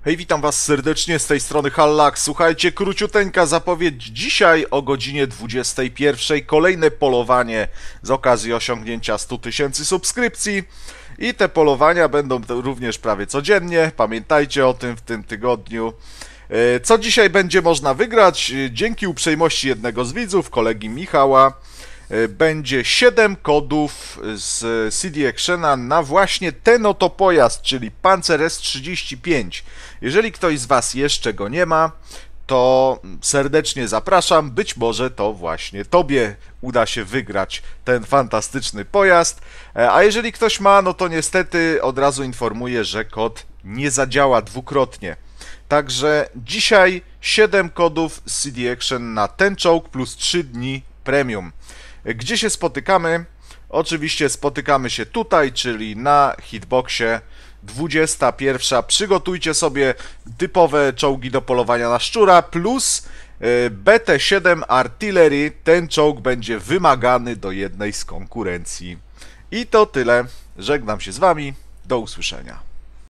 Hej, witam was serdecznie, z tej strony Hallak. Słuchajcie, króciuteńka zapowiedź. Dzisiaj o godzinie 21:00 kolejne polowanie z okazji osiągnięcia 100 000 subskrypcji. I te polowania będą również prawie codziennie. Pamiętajcie o tym w tym tygodniu. Co dzisiaj będzie można wygrać? Dzięki uprzejmości jednego z widzów, kolegi Michała, będzie 7 kodów z CD Actiona na właśnie ten oto pojazd, czyli Panzer S-35. Jeżeli ktoś z was jeszcze go nie ma, to serdecznie zapraszam. Być może to właśnie tobie uda się wygrać ten fantastyczny pojazd. A jeżeli ktoś ma, no to niestety od razu informuję, że kod nie zadziała dwukrotnie. Także dzisiaj 7 kodów z CD Action na ten czołg plus 3 dni premium. Gdzie się spotykamy? Oczywiście spotykamy się tutaj, czyli na hitboxie 21:00. Przygotujcie sobie typowe czołgi do polowania na szczura plus BT-7 Artillery. Ten czołg będzie wymagany do jednej z konkurencji. I to tyle. Żegnam się z wami. Do usłyszenia.